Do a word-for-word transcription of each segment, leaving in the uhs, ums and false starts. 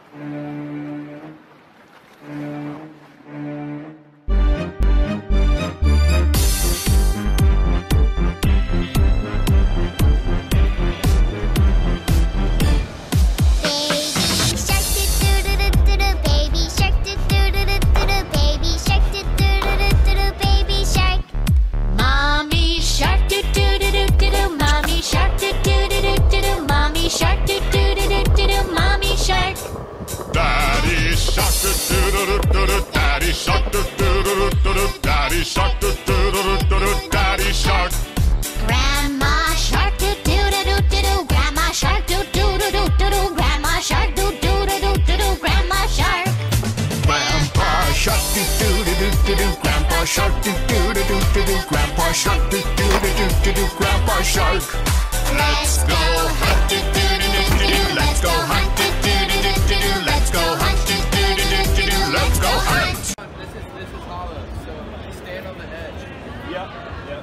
Daddy shark, doo doo doo doo doo. Daddy shark, doo doo doo doo doo. Daddy shark. Grandma shark, doo doo doo doo doo. Grandma shark, doo doo doo doo doo. Grandma shark, doo doo doo doo doo. Grandma shark. Grandpa shark, doo doo doo doo doo. Grandpa shark, doo doo doo doo doo. Grandpa shark, doo doo doo doo doo. Grandpa shark. Let's go hunt, doo doo doo doo doo. Let's go hunt, doo doo doo doo doo. Let's go hunt, doo doo doo doo doo. Let's go hunt. This is this is hollow, so stand on the edge. Yep, yep.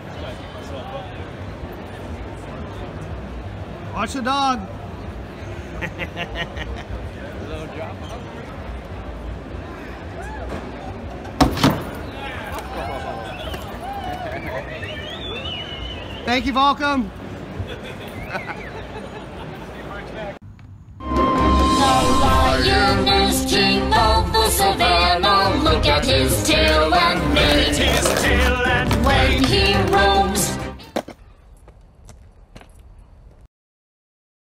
Watch the dog. Little drop off. Thank you, Volcom.